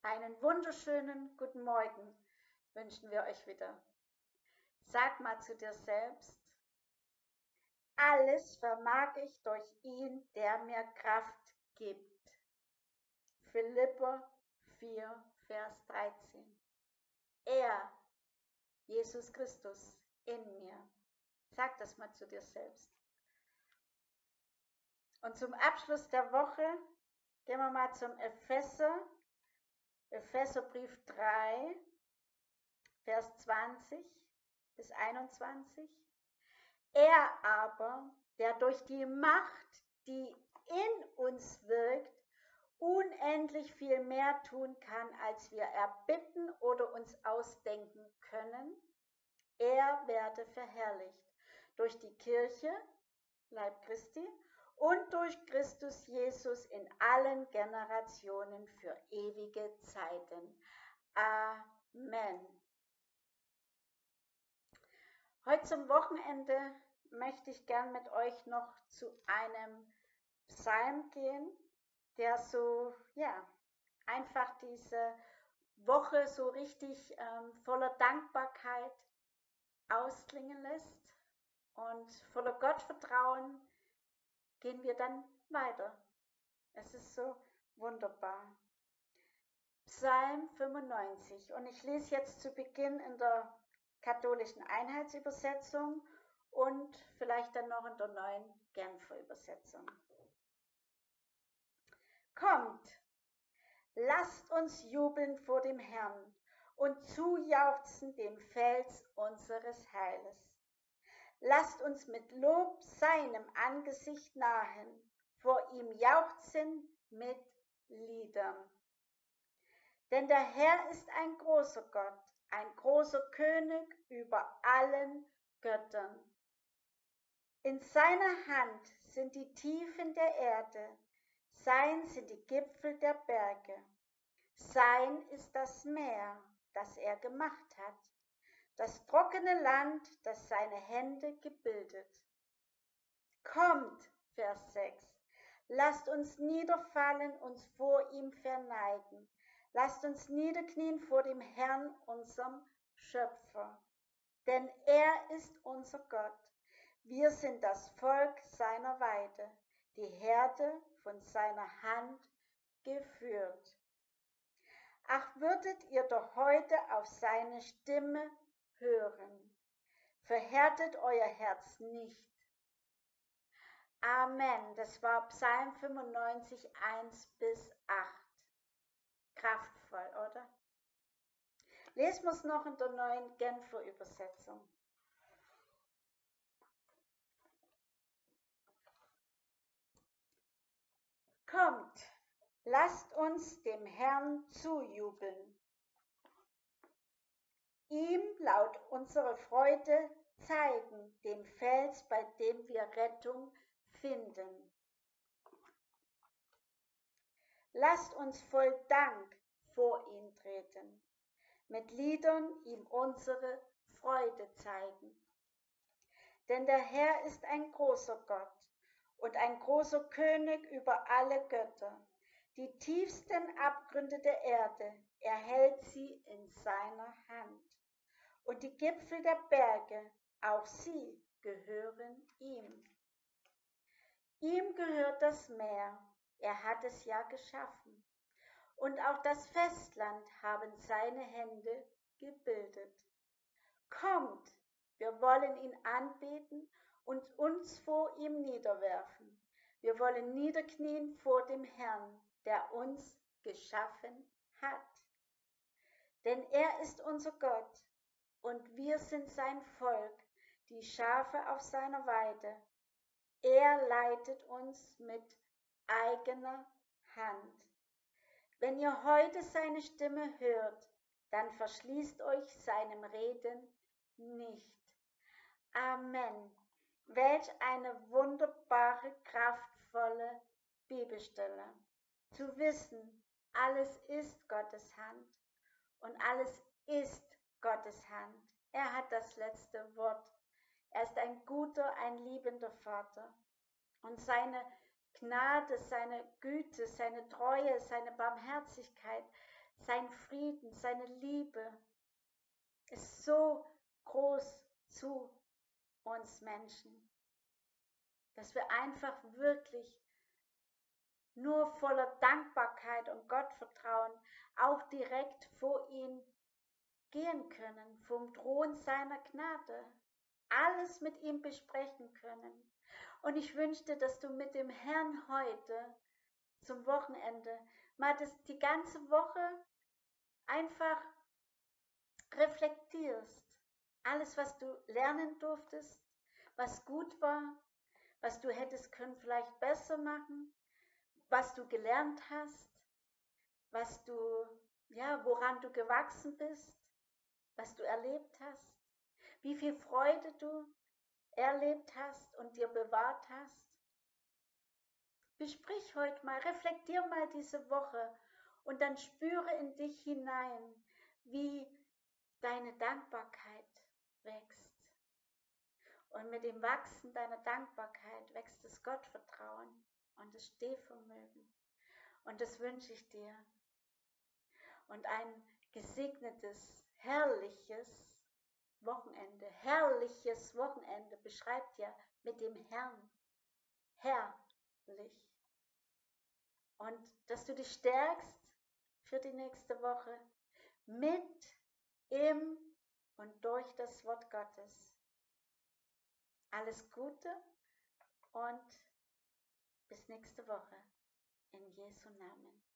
Einen wunderschönen guten Morgen wünschen wir euch wieder. Sag mal zu dir selbst, alles vermag ich durch ihn, der mir Kraft gibt. Philipper 4, Vers 13. Er, Jesus Christus, in mir. Sag das mal zu dir selbst. Und zum Abschluss der Woche gehen wir mal zum Epheserbrief 3, Vers 20 bis 21. Er aber, der durch die Macht, die in uns wirkt, unendlich viel mehr tun kann, als wir erbitten oder uns ausdenken können, er werde verherrlicht durch die Kirche, Leib Christi, und durch Christus Jesus in allen Generationen für ewige Zeiten. Amen. Heute zum Wochenende möchte ich gern mit euch noch zu einem Psalm gehen, der so, einfach diese Woche so richtig voller Dankbarkeit ausklingen lässt. Und voller Gottvertrauen gehen wir dann weiter. Es ist so wunderbar. Psalm 95. Und ich lese jetzt zu Beginn in der katholischen Einheitsübersetzung und vielleicht dann noch in der neuen Genfer Übersetzung. Kommt, lasst uns jubeln vor dem Herrn und zujauchzen dem Fels unseres Heiles. Lasst uns mit Lob seinem Angesicht nahen, vor ihm jauchzen mit Liedern. Denn der Herr ist ein großer Gott, ein großer König über allen Göttern. In seiner Hand sind die Tiefen der Erde, sein sind die Gipfel der Berge. Sein ist das Meer, das er gemacht hat, das trockene Land, das seine Hände gebildet. Kommt, Vers 6, lasst uns niederfallen, uns vor ihm verneigen. Lasst uns niederknien vor dem Herrn, unserem Schöpfer. Denn er ist unser Gott. Wir sind das Volk seiner Weide, die Herde von seiner Hand geführt. Ach, würdet ihr doch heute auf seine Stimme hören. Verhärtet euer Herz nicht. Amen. Das war Psalm 95, 1 bis 8. Kraftvoll, oder? Lesen wir es noch in der neuen Genfer Übersetzung. Kommt, lasst uns dem Herrn zujubeln, ihm laut unsere Freude zeigen, dem Fels, bei dem wir Rettung finden. Lasst uns voll Dank vor ihn treten, mit Liedern ihm unsere Freude zeigen. Denn der Herr ist ein großer Gott und ein großer König über alle Götter. Die tiefsten Abgründe der Erde, er hält sie in seiner Hand. Und die Gipfel der Berge, auch sie gehören ihm. Ihm gehört das Meer, er hat es ja geschaffen. Und auch das Festland haben seine Hände gebildet. Kommt, wir wollen ihn anbeten und uns vor ihm niederwerfen. Wir wollen niederknien vor dem Herrn, der uns geschaffen hat. Denn er ist unser Gott und wir sind sein Volk, die Schafe auf seiner Weide. Er leitet uns mit eigener Hand. Wenn ihr heute seine Stimme hört, dann verschließt euch seinem Reden nicht. Amen. Welch eine wunderbare, kraftvolle Bibelstelle. Zu wissen, alles ist Gottes Hand und alles ist Gottes Hand. Er hat das letzte Wort. Er ist ein guter, ein liebender Vater. Und seine Gnade, seine Güte, seine Treue, seine Barmherzigkeit, sein Frieden, seine Liebe ist so groß zu uns Menschen, dass wir einfach wirklich nur voller Dankbarkeit und Gottvertrauen auch direkt vor ihn gehen können, vom Thron seiner Gnade, alles mit ihm besprechen können. Und ich wünschte, dass du mit dem Herrn heute zum Wochenende mal die ganze Woche einfach reflektierst. Alles, was du lernen durftest, was gut war, was du hättest können vielleicht besser machen, was du gelernt hast, was du, ja, woran du gewachsen bist, was du erlebt hast, wie viel Freude du erlebt hast und dir bewahrt hast. Besprich heute mal, reflektier mal diese Woche und dann spüre in dich hinein, wie deine Dankbarkeit wächst. Und mit dem Wachsen deiner Dankbarkeit wächst das Gottvertrauen und das Stehvermögen. Und das wünsche ich dir. Und ein gesegnetes, herrliches Wochenende beschreibt ja mit dem Herrn, herrlich. Und dass du dich stärkst für die nächste Woche mit, im und durch das Wort Gottes. Alles Gute und bis nächste Woche in Jesu Namen.